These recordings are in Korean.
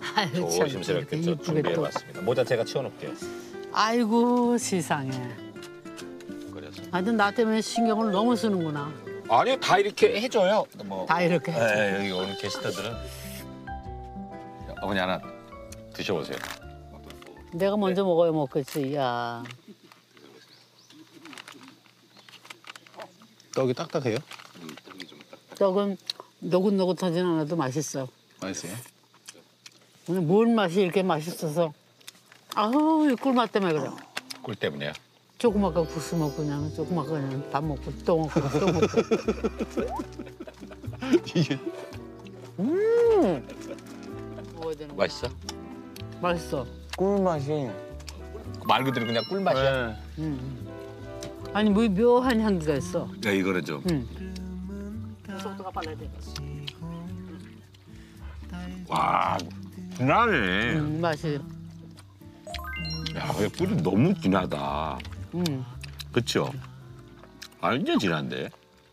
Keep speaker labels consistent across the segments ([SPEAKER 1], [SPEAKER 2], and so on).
[SPEAKER 1] 아유, 참,
[SPEAKER 2] 조심스럽게
[SPEAKER 1] 이렇게
[SPEAKER 2] 좀
[SPEAKER 1] 이쁘게 또.
[SPEAKER 2] 준비해봤습니다. 모자 제가 치워놓을게요.
[SPEAKER 1] 아이고 세상에.
[SPEAKER 2] 그래서
[SPEAKER 1] 하여튼 나 때문에 신경을 너무 쓰는구나.
[SPEAKER 2] 아니요, 다 이렇게 해줘요. 뭐.
[SPEAKER 1] 다 이렇게.
[SPEAKER 2] 네, 여기 오는 게스트들은. 어머니 하나 드셔보세요.
[SPEAKER 1] 내가 먼저 먹어야 먹겠지. 야.
[SPEAKER 3] 떡이 딱딱해요?
[SPEAKER 1] 떡은 노릇노릇하진 않아도 맛있어.
[SPEAKER 3] 맛있어요?
[SPEAKER 1] 오늘 뭔 맛이 이렇게 맛있어서. 아우 이 꿀맛 때문에 그래.
[SPEAKER 2] 꿀 때문에요.
[SPEAKER 1] 조그맣게 국수 먹고 그냥 조그맣게 그냥 밥 먹고 또 먹고 또 먹고.
[SPEAKER 3] 이게
[SPEAKER 1] 먹어야 되는 거야.
[SPEAKER 2] 맛있어?
[SPEAKER 1] 맛있어.
[SPEAKER 3] 꿀맛이.
[SPEAKER 2] 말 그대로 그냥 꿀맛이야.
[SPEAKER 3] 네.
[SPEAKER 1] 아니 뭐 묘한 향기가 있어.
[SPEAKER 2] 야, 이거는 좀.
[SPEAKER 1] 속도가 빨라야 돼.
[SPEAKER 2] 와, 진하네.
[SPEAKER 1] 맛이.
[SPEAKER 2] 야, 왜 꿀이 너무 진하다. 그쵸? 완전 진한데?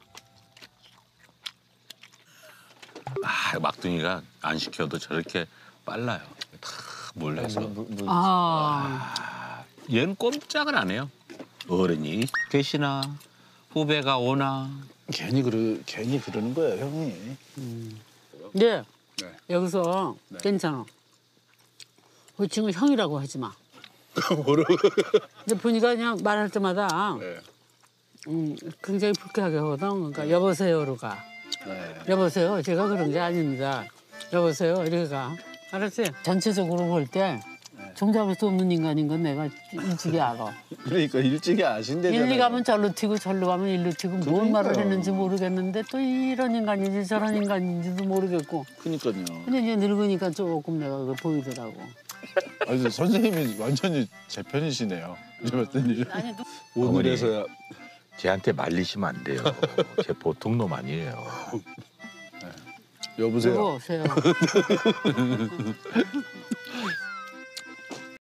[SPEAKER 2] 아, 막둥이가 안 시켜도 저렇게 빨라요. 다 몰라서.
[SPEAKER 1] 아.
[SPEAKER 2] 얘는 꼼짝을 안 해요. 어른이 계시나 후배가 오나.
[SPEAKER 3] 괜히 그러는 거예요, 형이.
[SPEAKER 1] 네.
[SPEAKER 3] 네.
[SPEAKER 1] 여기서
[SPEAKER 3] 네.
[SPEAKER 1] 괜찮아. 그 친구 형이라고 하지 마.
[SPEAKER 3] 모르고.
[SPEAKER 1] 근데 보니까 그냥 말할 때마다
[SPEAKER 3] 네.
[SPEAKER 1] 굉장히 불쾌하게 하거든. 그러니까 여보세요로 가.
[SPEAKER 3] 네.
[SPEAKER 1] 여보세요. 제가 그런 게 아닙니다. 여보세요. 이렇게 가. 알았지? 전체적으로 볼 때 종잡을 수 없는 인간인 건 내가 일찍이 알아.
[SPEAKER 3] 그러니까 일찍이 아신대잖아요.
[SPEAKER 1] 일리 가면 절로 튀고 절로 가면 일로 튀고 뭔 말을
[SPEAKER 3] 그러니까요.
[SPEAKER 1] 했는지 모르겠는데 또 이런 인간인지 저런 인간인지도 모르겠고.
[SPEAKER 3] 그러니까요.
[SPEAKER 1] 근데 이제 늙으니까 조금 내가 그거 보이더라고.
[SPEAKER 3] 아니, 선생님이 완전히 제 편이시네요. 이제 봤더니
[SPEAKER 1] 아니,
[SPEAKER 3] 오늘에서야.
[SPEAKER 2] 쟤한테 말리시면 안 돼요. 쟤 보통 놈 아니에요.
[SPEAKER 3] 여보세요.
[SPEAKER 1] 여보세요.